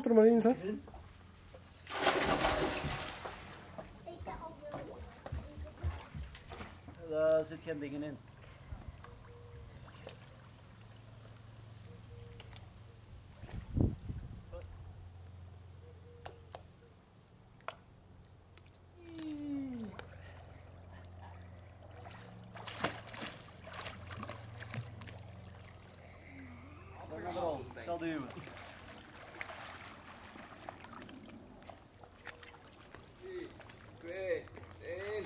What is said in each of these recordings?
er maar in, hè. Daar zit geen dingen in. Ik zal duwen. 3, 2, 1.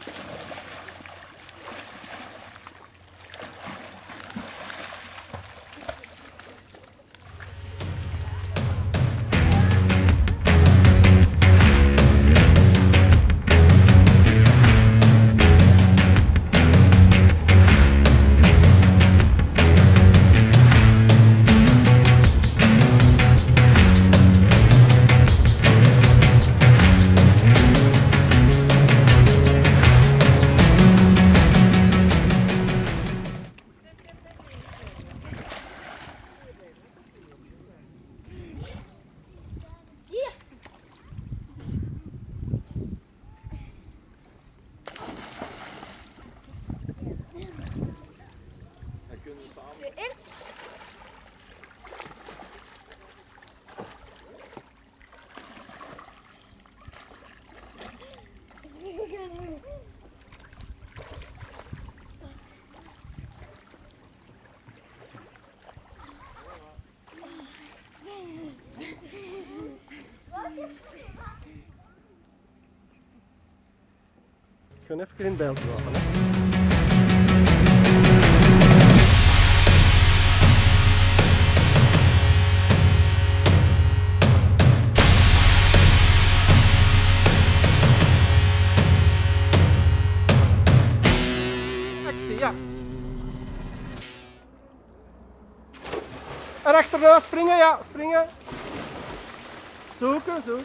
Ik ga even in beeld lopen, hè. Actie, ja. En achterna springen, ja, springen. Zoeken, zo.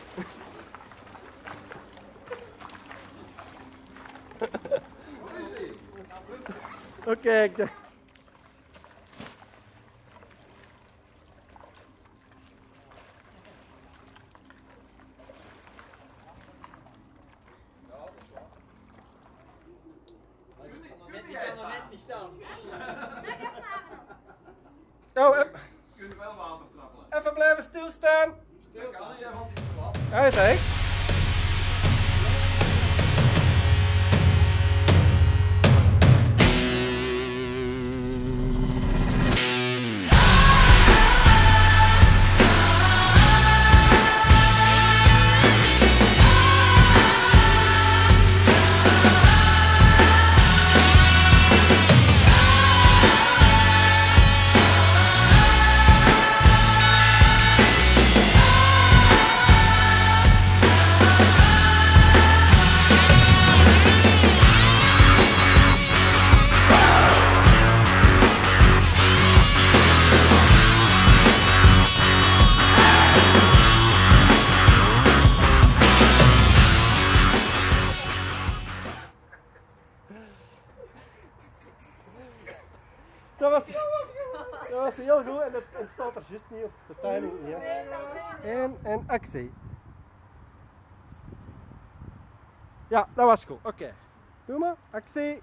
Oké, oh, Kun je wel water trappelen? even blijven stilstaan. Dat kan niet, want die is plat. Hij is echt. Dat was heel goed en het staat er juist niet op. De timing niet. Hè. En actie. Ja, dat was goed. Oké. Doe maar. Actie.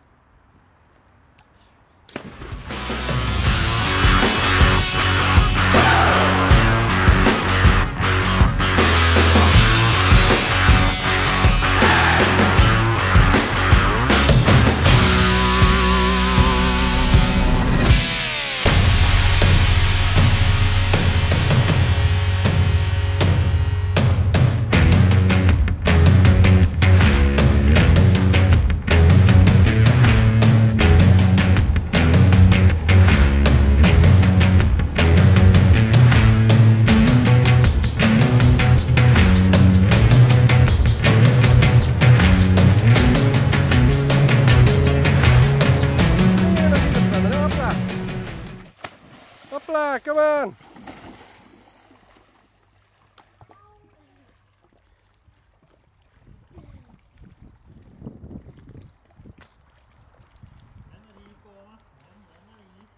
Hopla, kom aan.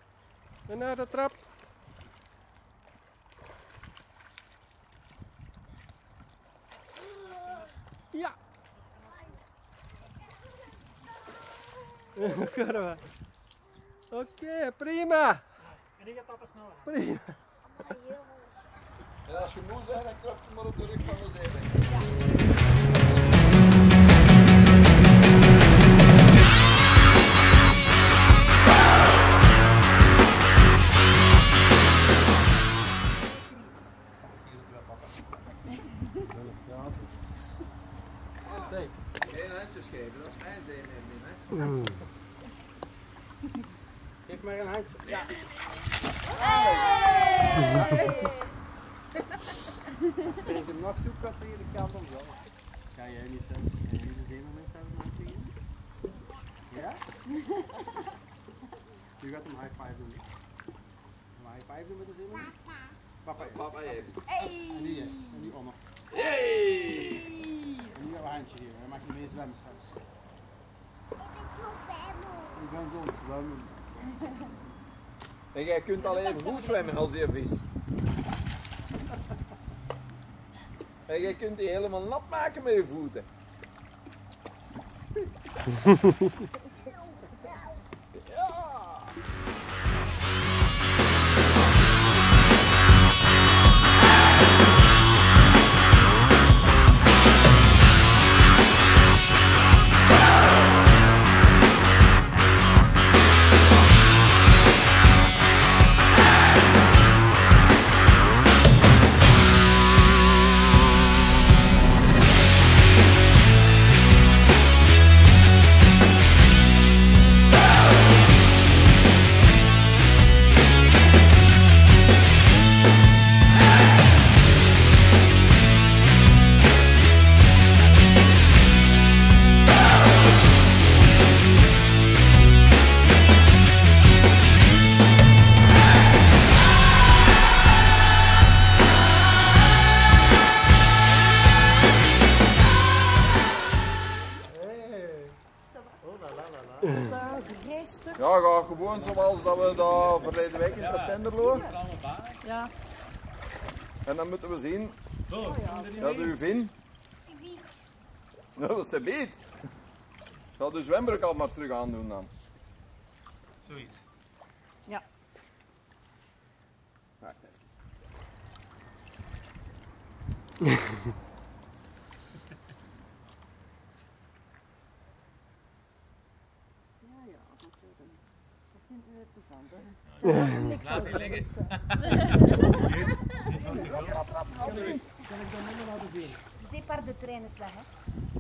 En naar de trap. Kurwa. Oké, prima. En ik heb papa sneller. Prima. En als je moe bent, dan klap je maar op de rug van de zeeman. Geen handjes geven, dat is mijn zeeman. Geef maar een handje. Ja. Springt hem nog zo'n kwartier de kant om zo. Ga jij niet zelfs, ga jij niet de zeemermin zelfs aanvliegen? Ja? Nu gaat hem high five doen. Een high five doen met de zeemermin? Papa eerst. Papa heeft. En nu jij. En nu Onno. Hey! En nu jouw handje geven. Dan mag je mee zwemmen zelfs. Ik ben zo zwemmen. En jij kunt al even goed zwemmen als die vis. En jij kunt die helemaal nat maken met je voeten. Ja! Ja, ga gewoon zoals dat we daar verleden week in Tessenderlo. Ja. En dan moeten we zien dat u vindt. Nou, dat is een beet. Ga de zwembroek al maar terug aandoen dan. Zoiets. Ja. Wacht even. Dat vindt u interessant, hè? Niks Laat die liggen. C'est par de train is weg, hè?